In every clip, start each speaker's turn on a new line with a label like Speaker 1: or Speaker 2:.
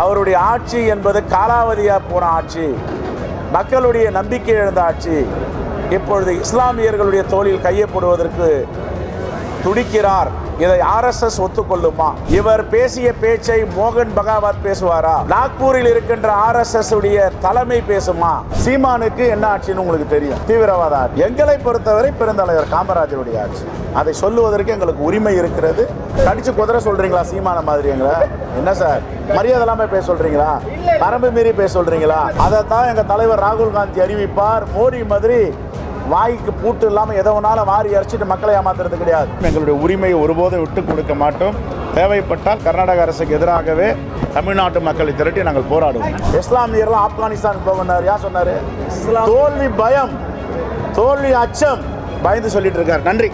Speaker 1: அவருடைய ஆட்சி என்பது காலாவதியாக போன ஆட்சி, மக்களுடைய நம்பிக்கை இழந்த ஆட்சி. இப்பொழுது இஸ்லாமியர்களுடைய தோளில் கையை போடுவதற்கு துடிக்கிறார். இதை RSS ஒத்துக்கொள்ளுமா? இவர் பேசிய பேச்சை மோகன் பகாவத் பேசுவாரா? நாக்பூரில் இருக்கின்ற RSS உடைய தலைமை பேசுமா? சீமானுக்கு என்ன ஆட்சின்னு உங்களுக்கு தெரியும், தீவிரவாத ஆட்சி. எங்களை பொறுத்தவரை பெருந்தலைவர் காமராஜருடைய ஆட்சி. அதை சொல்லுவதற்கு எங்களுக்கு உரிமை இருக்கிறது. கடிச்சு குதிரை சொல்றீங்களா சீமான மாதிரி? எங்களை என்ன சார் மரியாதை இல்லாம பேச சொல்றீங்களா? வரம்பு மீறி பேச சொல்றீங்களா? அதைத்தான் எங்க தலைவர் ராகுல் காந்தி அறிவிப்பார். மோடி மாதிரி வாய்க்கு பூட்டு இல்லாமல் எதை வேணாலும் வாரி அரைச்சிட்டு மக்களை ஏமாத்துறது கிடையாது. எங்களுடைய உரிமையை ஒருபோதும் விட்டு கொடுக்க மாட்டோம். தேவைப்பட்டால் கர்நாடக அரசுக்கு எதிராகவே தமிழ்நாட்டு மக்களை திரட்டி நாங்கள் போராடுவோம். இஸ்லாமியர்லாம் ஆப்கானிஸ்தான் போகணும் யார் சொன்னாரு? தோல்வி பயம், தோல்வி அச்சம், பயந்து சொல்லிட்டு இருக்கார். நன்றி.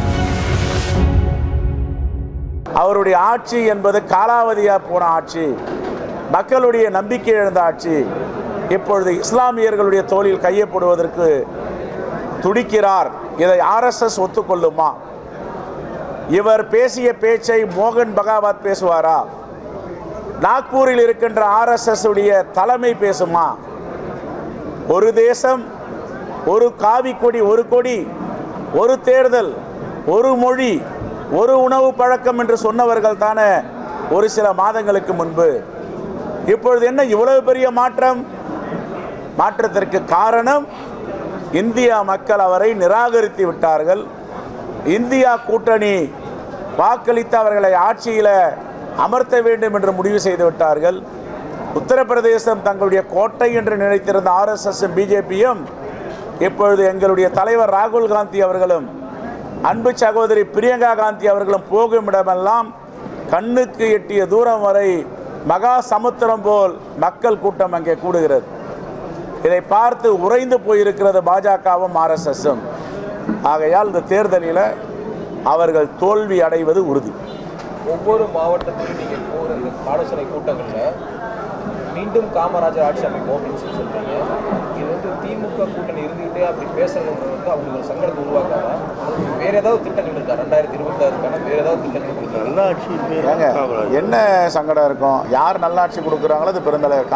Speaker 1: அவருடைய ஆட்சி என்பது காலாவதியாக போன ஆட்சி, மக்களுடைய நம்பிக்கை இழந்த ஆட்சி. இப்பொழுது இஸ்லாமியர்களுடைய தோளில் கையை போடுவதற்கு துடிக்கிறார். இதை RSS ஒத்துக்கொள்ளுமா? இவர் பேசிய பேச்சை மோகன் பகாவத் பேசுவாரா? நாக்பூரில் இருக்கின்ற RSS உடைய தலைமை பேசுமா? ஒரு தேசம், ஒரு காவி கொடி, ஒரு கொடி, ஒரு தேர்தல், ஒரு மொழி, ஒரு உணவு பழக்கம் என்று சொன்னவர்கள் தானே ஒரு சில மாதங்களுக்கு முன்பு. இப்பொழுது என்ன இவ்வளவு பெரிய மாற்றம்? மாற்றத்திற்கு காரணம் இந்தியா மக்கள் அவரை நிராகரித்து விட்டார்கள். இந்தியா கூட்டணி வாக்களித்து அவர்களை ஆட்சியில் அமர்த்த வேண்டும் என்று முடிவு செய்து விட்டார்கள். உத்தரப்பிரதேசம் தங்களுடைய கோட்டை என்று நினைத்திருந்த RSSம் BJPயும் இப்பொழுது எங்களுடைய தலைவர் ராகுல் காந்தி அவர்களும் அன்பு சகோதரி பிரியங்கா காந்தி அவர்களும் போகும் இடமெல்லாம் கண்ணுக்கு எட்டிய தூரம் வரை மகா சமுத்திரம் போல் மக்கள் கூட்டம் அங்கே கூடுகிறது. இதை பார்த்து உறைந்து போயிருக்கிறது பாஜகவும் RSSம். ஆகையால் இந்த தேர்தலில் அவர்கள் தோல்வி அடைவது உறுதி.
Speaker 2: ஒவ்வொரு மாவட்டத்திலும் நீங்கள் போகிற ஆலோசனை கூட்டங்களில் மீண்டும் காமராஜர் ஆட்சி அமைப்போம் அப்படின்னு சொல்கிறீங்க. இது திமுக கூட்டணி இருந்துகிட்டே அப்படி பேசுறது அவங்களுக்கு சங்கடத்தை உருவாக்காதா? வேறு ஏதாவது திட்டங்கள் இருக்கா? 2026க்கான வேறு ஏதாவது திட்டங்கள் இருக்கா?
Speaker 1: நல்லாட்சி என்ன சங்கடம் இருக்கும்? யார் நல்லாட்சி கொடுக்குறாங்களோ அது பெருந்தலைவர்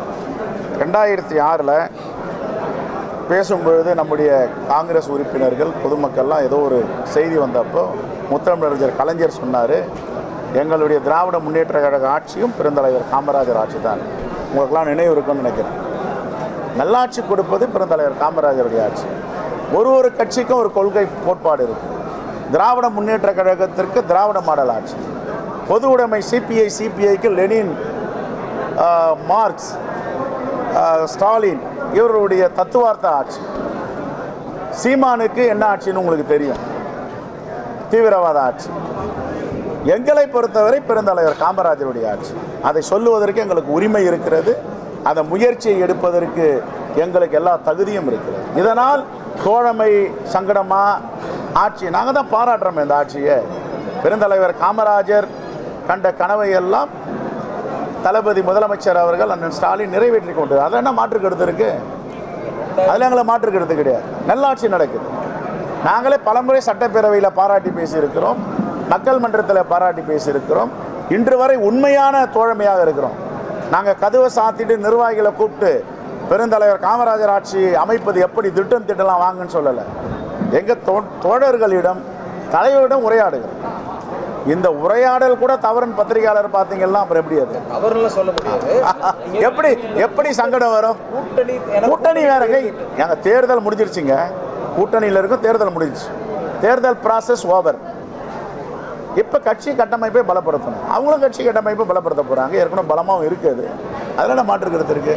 Speaker 1: 2006 பேசும்பொழுது நம்முடைய காங்கிரஸ் உறுப்பினர்கள் பொதுமக்கள்லாம் ஏதோ ஒரு செய்தி வந்தப்போ முத்தமிழறிஞர் கலைஞர் சொன்னார், எங்களுடைய திராவிட முன்னேற்ற கழக ஆட்சியும் பெருந்தலைவர் காமராஜர் ஆட்சி தான். உங்களுக்கெல்லாம் நினைவு இருக்குன்னு நினைக்கிறேன். நல்லாட்சி கொடுப்பது பெருந்தலைவர் காமராஜருடைய ஆட்சி. ஒரு கட்சிக்கும் ஒரு கொள்கை கோட்பாடு இருக்குது. திராவிட முன்னேற்ற கழகத்திற்கு திராவிட மாடல் ஆட்சி, பொது உடைமை சிபிஐக்கு லெனின், மார்க்ஸ், ஸ்டாலின் இவருடைய தத்துவார்த்த ஆட்சி. சீமானுக்கு என்ன ஆட்சின்னு உங்களுக்கு தெரியும், தீவிரவாத ஆட்சி. எங்களை பொறுத்தவரை பெருந்தலைவர் காமராஜருடைய ஆட்சி. அதை சொல்லுவதற்கு எங்களுக்கு உரிமை இருக்கிறது. அந்த முயற்சியை எடுப்பதற்கு எங்களுக்கு எல்லா தகுதியும் இருக்கிறது. இதனால் தோழமை சங்கடமா ஆட்சி நாங்கள் தான் பாராட்டுறோம். இந்த ஆட்சியை பெருந்தலைவர் காமராஜர் கண்ட கனவை எல்லாம் தளபதி முதலமைச்சர் அவர்கள் அண்ணன் ஸ்டாலின் நிறைவேற்றி கொண்டு, அதில் என்ன மாற்று கருத்து இருக்கு? அதில் எங்களை மாற்று கருத்து கிடையாது. நல்லாட்சி நடக்குது. நாங்களே பலமுறை சட்டப்பேரவையில் பாராட்டி பேசியிருக்கிறோம், மக்கள் மன்றத்தில் பாராட்டி பேசியிருக்கிறோம். இன்று வரை உண்மையான தோழமையாக இருக்கிறோம். நாங்கள் கதவை சாத்திட்டு நிர்வாகிகளை கூப்பிட்டு பெருந்தலைவர் காமராஜர் ஆட்சி அமைப்பது எப்படி திட்டலாம் வாங்கன்னு சொல்லலை. எங்கள் தோழர்களிடம் தலைவரிடம் உரையாடுகிறோம். இந்த உரையாடல் கூட தவறுன்னு பத்திரிகையாளர் பார்த்தீங்கன்னா அப்புறம் எப்படி அது
Speaker 2: அவரெல்லாம் சொல்ல முடியாது.
Speaker 1: எப்படி சங்கடம் வரும்? கூட்டணி வேறங்க. எங்க தேர்தல் முடிஞ்சிருச்சுங்க, கூட்டணியில் இருக்கும், தேர்தல் முடிஞ்சிச்சு, தேர்தல் ப்ராசஸ் ஓவர். இப்போ கட்சி கட்டமைப்பை பலப்படுத்தணும். அவங்களும் கட்சி கட்டமைப்பை பலப்படுத்த போகிறாங்க. ஏற்கனவே பலமாகவும் இருக்குது. அதனால மாற்றுக்கிறது இருக்கு.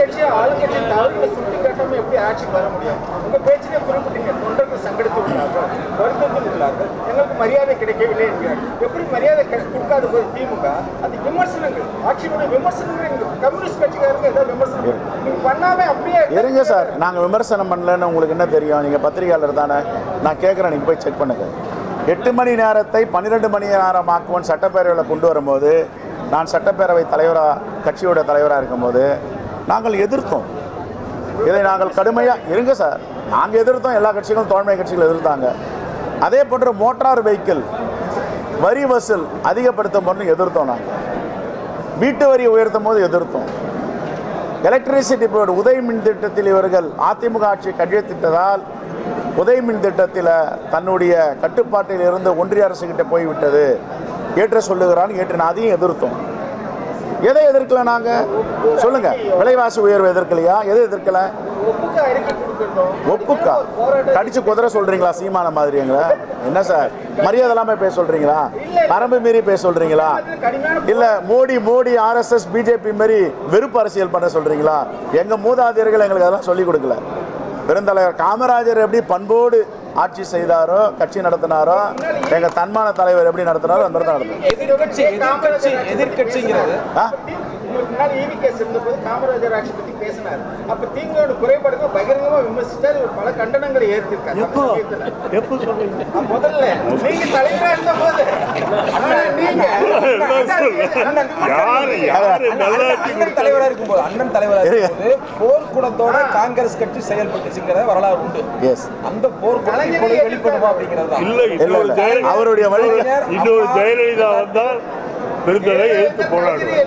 Speaker 3: மரியாதை கிடைக்கவில்லை எப்படி மரியாதை கொடுக்காத போது திமுக அது விமர்சனங்கள், ஆட்சியினுடைய விமர்சனங்கள் கம்யூனிஸ்ட் கட்சிக்காரங்க ஏதாவது விமர்சனம் பண்ணாமே அப்படியே
Speaker 1: இருங்க சார். நாங்கள் விமர்சனம் பண்ணலன்னு உங்களுக்கு என்ன தெரியும்? நீங்கள் பத்திரிகையாளர் தானே. நான் கேட்குறேன், நீங்கள் போய் செக் பண்ணுங்க. 8 மணி நேரத்தை 12 மணி நேரம் ஆக்குவன் சட்டப்பேரவையில் கொண்டு வரும்போது, நான் சட்டப்பேரவை தலைவராக கட்சியோட தலைவராக இருக்கும்போது நாங்கள் எதிர்த்தோம். இதை நாங்கள் கடுமையாக இருங்க சார். நாங்கள் எதிர்த்தோம், எல்லா கட்சிகளும் தோழமை கட்சிகள் எதிர்த்தாங்க. அதே போன்ற மோட்டார் வெஹிக்கிள் வரி வசூல் அதிகப்படுத்தும் போது எதிர்த்தோம். நாங்கள் வீட்டு வரி உயர்த்தும் போது எதிர்த்தோம். எலக்ட்ரிசிட்டி போர்டு உதய் மின் திட்டத்தில் இவர்கள் அதிமுக ஆட்சி கையெழுத்திட்டதால் உதய் மின் திட்டத்தில் தன்னுடைய கட்டுப்பாட்டில் இருந்து ஒன்றிய அரசுகிட்ட போய்விட்டது ஏற்ற சொல்லுகிறான்னு ஏற்று அதையும் எதிர்த்தோம். எதை எதிர்க்கல நாங்க சொல்லுங்க? விலைவாசி உயர்வு எதிர்க்கலையா? எதை எதிர்க்கல? ஒப்புக்கா கடிச்சு குதிரை சொல்றீங்களா? சீமான மாதிரிங்களா? என்ன சார் மரியாதை இல்லாம பேச சொல்றீங்களா? வரம்பு மீறி பேச சொல்றீங்களா? இல்ல மோடி RSS BJP மாரி வெறுப்பு அரசியல் பண்ண சொல்றீங்களா? எங்க மூதாதையர்கள் எங்களுக்கு அதெல்லாம் சொல்லிக் கொடுக்கல. பெருந்தலைவர் காமராஜர் எப்படி பண்போடு ஆட்சி செய்தாரோ, கட்சி நடத்தினாரோ, எங்க தன்மான தலைவர் எப்படி நடத்தினாரோ அந்த மாதிரி தான் நடத்தும்.
Speaker 2: எதிர்கட்சிங்கிறது
Speaker 3: முன்னாடி EVKS இருந்தபோது காமராஜர் ஆட்சி பத்தி பேசினார். அப்ப திமுக குறைபாடுகளை பகிரங்கமா விமர்சித்தார். பல கண்டனங்களை ஏற்றிருக்காரு. முதல்ல நீங்க தலைவரா இருந்த போது
Speaker 2: தலைவரா இருக்கும்போது அண்ணன் தலைவரா இருக்கும்போது போர்க்குணத்தோட காங்கிரஸ் கட்சி செயல்பட்டுச்சுங்கிற வரலாறு உண்டு. அந்த போர்க்குணம் வெளிப்படுமா அப்படிங்கிறது
Speaker 1: அவருடைய வழி.
Speaker 4: இன்னொரு ஜெயலலிதா வந்தா பெருந்தலை எடுத்து போராடுவார்.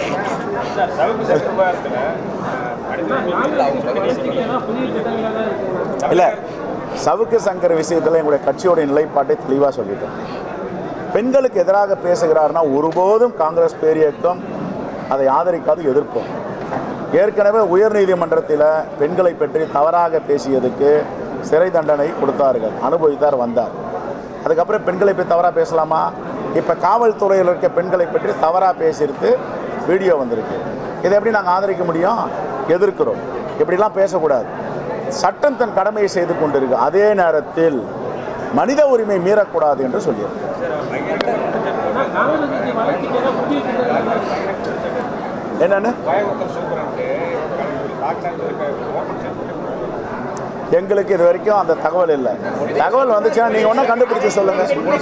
Speaker 1: இல்ல சவுக்கு சங்கர் விஷயத்துல எங்களுடைய கட்சியோட நிலைப்பாட்டை தெளிவா சொல்லிட்டோம். பெண்களுக்கு எதிராக பேசுகிறார்னா ஒருபோதும் காங்கிரஸ் பேரியக்கம் அதை ஆதரிக்காது, எதிர்ப்போம். ஏற்கனவே உயர்நீதிமன்றத்தில் பெண்களை பற்றி தவறாக பேசியதுக்கு சிறை தண்டனை கொடுத்தார்கள், அனுபவித்தார், வந்தார். அதுக்கப்புறம் பெண்களை பற்றி தவறாக பேசலாமா? இப்போ காவல்துறையில் இருக்க பெண்களை பற்றி தவறாக பேசியிருக்கு, வீடியோ வந்திருக்கு. இதை எப்படி நாங்கள் ஆதரிக்க முடியும்? எதிர்க்கிறோம். இப்படிலாம் பேசக்கூடாது. சட்டம் தன் கடமையை செய்து கொண்டிருக்கு. அதே நேரத்தில் மனித உரிமை மீறக்கூடாது என்று சொல்லியிருக்கு. என்னன்னு எங்களுக்கு இது வரைக்கும் அந்த தகவல் இல்லை. தகவல் வந்துச்சுன்னா நீங்க ஒன்னும் கண்டுபிடிச்சு சொல்லுங்க.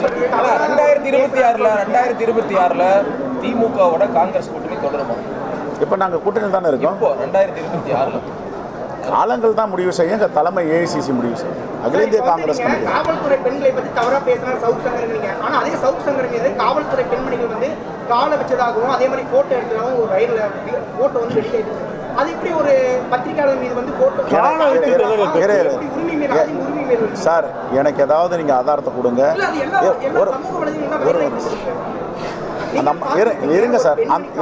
Speaker 2: 2026ல திமுகவோட காங்கிரஸ் கூட்டணி தொடருமா?
Speaker 1: இப்ப நாங்க கூட்டணி தானே இருக்கோம்.
Speaker 2: 2026ல
Speaker 1: காலங்கள் தான் முடிவு செய்யும். தலைமை AICC முடிவு செய்யும். அகில இந்திய காங்கிரஸ் கமிட்டி.
Speaker 3: காவல்துறை பெண்களை பற்றி தவறா பேசினார் சவுக் சங்கரங்க. ஆனா அதே சவுக் சங்கர் மீது காவல்துறை பெண்மணிகள் வந்து காலை வச்சதாகவும் அதே மாதிரி போட்டோ எடுத்ததாகவும் ஒரு ரயில்ல போட்டோ வந்து வெளியிட்டு அது இப்படி ஒரு பத்திரிகையாளர் மீது வந்து போட்டோ
Speaker 1: சார் எனக்கு ஏதாவது நீங்க ஆதாரத்தை கொடுங்க. இருங்க சார்.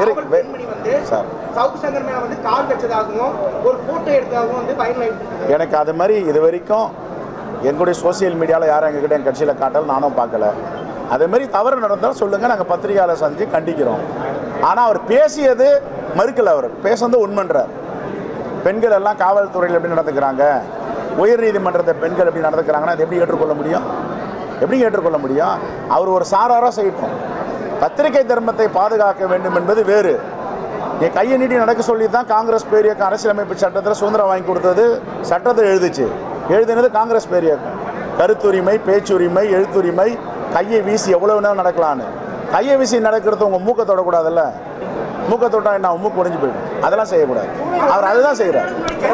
Speaker 1: எனக்கு அது மாதிரி இது வரைக்கும் எங்களுடைய சோசியல் மீடியாவில் யாரும் எங்ககிட்ட என் கட்சியில் காட்டல, நானும் பார்க்கல. அதே மாதிரி தவறு நடந்தால் சொல்லுங்க, நாங்கள் பத்திரிகையாளர் சந்திச்சு கண்டிக்கிறோம். ஆனால் அவர் பேசியது மறுக்கல. அவர் பேசுறது உண்மைன்றார். பெண்கள் எல்லாம் காவல்துறையில் எப்படி நடந்துக்கிறாங்க, உயர்நீதிமன்றத்தை பெண்கள் எப்படி நடந்துக்கிறாங்கன்னா அது எப்படி ஏற்றுக்கொள்ள முடியும்? எப்படி ஏற்றுக்கொள்ள முடியும்? அவர் ஒரு சாராராக செய்யட்டும். பத்திரிகை தர்மத்தை பாதுகாக்க வேண்டும் என்பது வேறு. நீ கையை நீட்டி நடக்க சொல்லி தான் காங்கிரஸ் பேரியக்கம் அரசியலமைப்பு சட்டத்தில் சுதந்திரம் வாங்கி கொடுத்தது. சட்டத்தை எழுதினது காங்கிரஸ் பேரியக்கம். கருத்துரிமை, பேச்சுரிமை, எழுத்துரிமை, கையை வீசி எவ்வளவு நேரம் நடக்கலான்னு. கையை வீசி நடக்கிறது உங்கள் மூக்கை தொடக்கூடாதுல்ல. மூக்கை தொட்டா என்ன மூக்கு உடைஞ்சு போயிடும். அதெல்லாம் செய்யக்கூடாது. அவர் அதுதான் செய்கிறார்.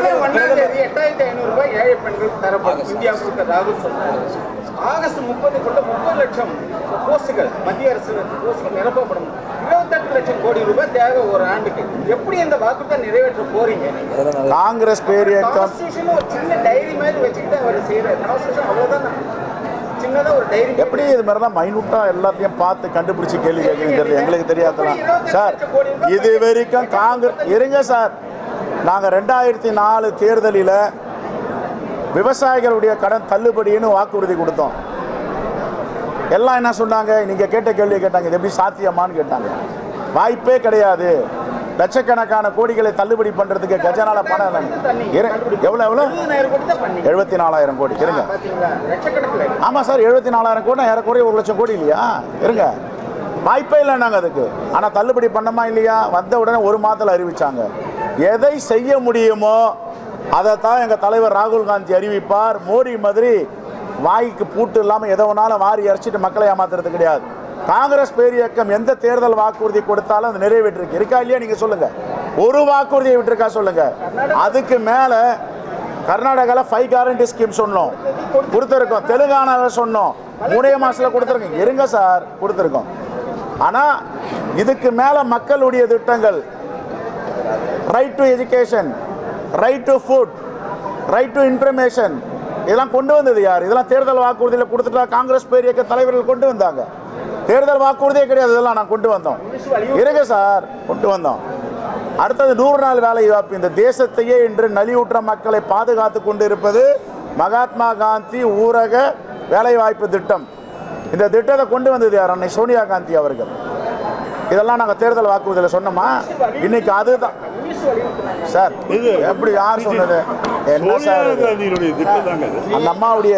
Speaker 3: 8500 ரூபாய் ஏழை பெண்களுக்கு தரப்படும் இந்தியா கொடுத்த ராகுல் சொன்னார். ஆகஸ்ட் 30க்குள்ள 30 லட்சம் போஸ்டுகள் மத்திய அரசு போஸ்டுகள் நிரப்பப்படும். 28 லட்சம் கோடி ரூபாய் தேவை ஒரு ஆண்டுக்கு. எப்படி இந்த வாக்குறுதியை நிறைவேற்ற போறீங்க?
Speaker 1: காங்கிரஸ் பேரியக்கம்
Speaker 3: ஒரு சின்ன டைரி மாதிரி வச்சுக்கிட்டு அவர் செய்யறாரு. கான்ஸ்டிடியூஷன் அவ்வளவுதான். சின்னதா ஒரு டைரி
Speaker 1: எப்படி இது மாதிரி தான் மைனூட்டா எல்லாத்தையும் பார்த்து கண்டுபிடிச்சு கேள்வி கேட்குறது எங்களுக்கு தெரியாதலாம் சார். இது வரைக்கும் காங்கிரஸ் இருங்க சார். நாங்கள் 2004 தேர்தலில் விவசாயிகளுடைய கடன் தள்ளுபடின்னு வாக்குறுதி கொடுத்தோம். எல்லாம் என்ன சொன்னாங்க? நீங்கள் கேட்ட கேள்வி கேட்டாங்க, இது எப்படி சாத்தியமானு கேட்டாங்க. வாய்ப்பே கிடையாது. லட்சக்கணக்கான கோடிகளை தள்ளுபடி பண்றதுக்கு கஜானால பணம் எவ்வளவு 74,000 கோடி. இருங்க. ஆமா சார், 74,000 கோடி ஏறக்குறைய 1 லட்சம் கோடி இல்லையா? இருங்க, வாய்ப்பே இல்லை நாங்கள் அதுக்கு. ஆனால் தள்ளுபடி பண்ணமா இல்லையா? வந்த உடனே 1 மாதத்தில் அறிவிச்சாங்க. எதை செய்ய முடியுமோ அதைத்தான் எங்கள் தலைவர் ராகுல் காந்தி அறிவிப்பார். மோடி மாதிரி வாய்க்கு பூட்டு இல்லாமல் எதை வேணாலும் வாரி அரைச்சிட்டு மக்களை ஏமாத்துறது கிடையாது. காங்கிரஸ் பேரியக்கம் எந்த தேர்தல் வாக்குறுதி கொடுத்தாலும் அது நிறைவேற்றிருக்கு. இருக்கா இல்லையா? நீங்கள் சொல்லுங்கள். ஒரு வாக்குறுதியை விட்டுருக்கா சொல்லுங்க. அதுக்கு மேலே கர்நாடகாவில் 5 கேரண்டி ஸ்கீம் சொன்னோம், கொடுத்துருக்கோம். தெலுங்கானாவில் சொன்னோம், 3 மாதத்தில் கொடுத்துருக்கோம். இருங்க சார், கொடுத்துருக்கோம். ஆனால் இதுக்கு மேலே மக்களுடைய திட்டங்கள், right to education, right to food, right to information, இதெல்லாம் கொண்டு வந்தது யார்? இதெல்லாம் தேர்தல் வாக்குறுதியில் கொடுத்துட்டா காங்கிரஸ் பேரியக்க தலைவர்கள் கொண்டு வந்தாங்க. தேர்தல் வாக்குறுதியே கிடையாது, இதெல்லாம் நான் கொண்டு வந்தோம். இருக்கு சார், கொண்டு வந்தோம். அடுத்தது 100 நாள் வேலை வாய்ப்பு. இந்த தேசத்தையே இன்று நலிவுற்ற மக்களை பாதுகாத்து கொண்டு இருப்பது மகாத்மா காந்தி ஊரக வேலைவாய்ப்பு திட்டம். இந்த திட்டத்தை கொண்டு வந்தது யார்? அன்னை சோனியா காந்தி அவர்கள். இதெல்லாம் நாங்கள் தேர்தல் வாக்குறுதியில் சொன்னோமா? இன்னைக்கு அதுதான் சார். இது எப்படி யார் சொன்னது? என்ன சார் அந்த அம்மாவுடைய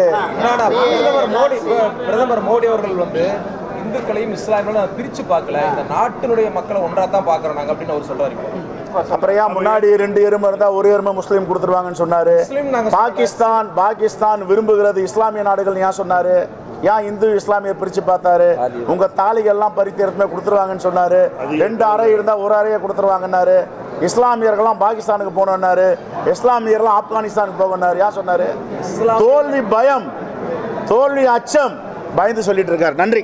Speaker 2: பிரதமர் மோடி அவர்கள் வந்து இந்துக்களையும் இஸ்லாமியும் பிரிச்சு பார்க்கல, இந்த நாட்டினுடைய மக்களை ஒன்றா தான் பார்க்குறோம் நாங்கள் அப்படின்னு அவர் சொல்றாரு.
Speaker 1: அப்புறம் ஏன் முன்னாடி 2 எருமை இருந்தால் 1 எருமை முஸ்லீம் கொடுத்துருவாங்கன்னு சொன்னாரு? பாகிஸ்தான் விரும்புகிறது இஸ்லாமிய நாடுகள் ஏன் சொன்னாரு? ஏன் இந்து இஸ்லாமிய பிரிச்சு பார்த்தாரு? உங்க தாலிகள்லாம் பரித்தேர்த்துமே கொடுத்துருவாங்கன்னு சொன்னாரு. 2 அறை இருந்தால் 1 அறையை கொடுத்துருவாங்கன்னாரு. இஸ்லாமியர்கள்லாம் பாகிஸ்தானுக்கு போனாரு, இஸ்லாமியர்கள்லாம் ஆப்கானிஸ்தானுக்கு போகனாரு. யார் சொன்னாரு? தோல்வி பயம், தோல்வி அச்சம், பயந்து சொல்லிட்டு இருக்காரு. நன்றி.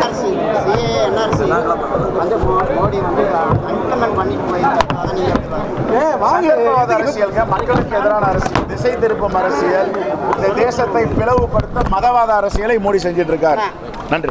Speaker 1: மக்களுக்கு எதிரான அரசியல், திசை திருப்பும் அரசியல், இந்த தேசத்தை பிளவுபடுத்த மதவாத அரசியலை மோடி செஞ்சிட்டு இருக்காரு. நன்றி.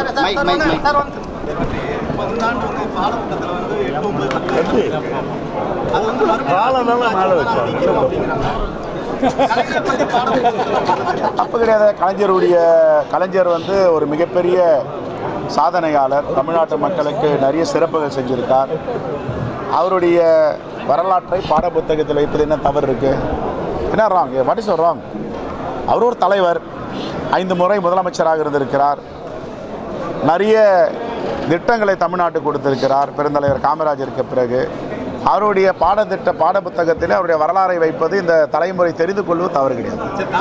Speaker 1: தப்பு கிடையாது. கலைஞர் வந்து ஒரு மிகப்பெரிய சாதனையாளர். தமிழ்நாட்டு மக்களுக்கு நிறைய சிறப்புகள் செஞ்சிருக்கார். அவருடைய வரலாற்றை பாடப்புத்தகத்தில் வைப்பது என்ன தவறு இருக்கு? என்ன ராங்? What is wrong? அவர் ஒரு தலைவர், 5 முறை முதலமைச்சராக இருந்திருக்கிறார். நிறைய திட்டங்களை தமிழ்நாட்டுக்கு கொடுத்திருக்கிறார் பெருந்தலைவர் காமராஜருக்கு பிறகு. அவருடைய பாடப்புத்தகத்தில் அவருடைய வரலாறை வைப்பது இந்த தலைமுறை தெரிந்து கொள்வது தவறு கிடையாது.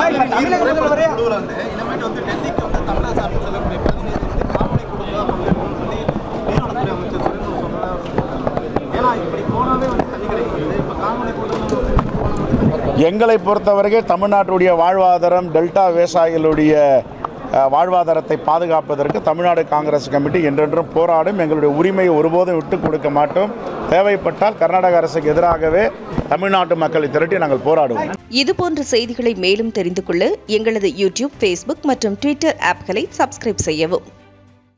Speaker 1: எங்களை பொறுத்தவரைக்கும் தமிழ்நாட்டுடைய வாழ்வாதாரம், டெல்டா விவசாயிகளுடைய வாழ்வாதாரத்தை பாதுகாப்பதற்கு தமிழ்நாடு காங்கிரஸ் கமிட்டி என்றென்றும் போராடும். எங்களுடைய உரிமையை ஒருபோதும் விட்டுக் கொடுக்க மாட்டோம். தேவைப்பட்டால் கர்நாடக அரசுக்கு எதிராகவே தமிழ்நாட்டு மக்களை திரட்டி நாங்கள் போராடுவோம்.
Speaker 5: இதுபோன்ற செய்திகளை மேலும் தெரிந்து கொள்ள எங்களது யூடியூப், ஃபேஸ்புக் மற்றும் ட்விட்டர் ஆப்களை சப்ஸ்கிரைப் செய்யவும்.